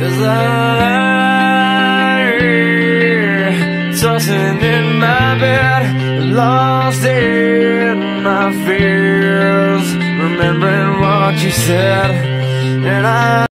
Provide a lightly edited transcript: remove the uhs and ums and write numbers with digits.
as I lie tossing in my bed, lost in my fears, remembering what you said, and I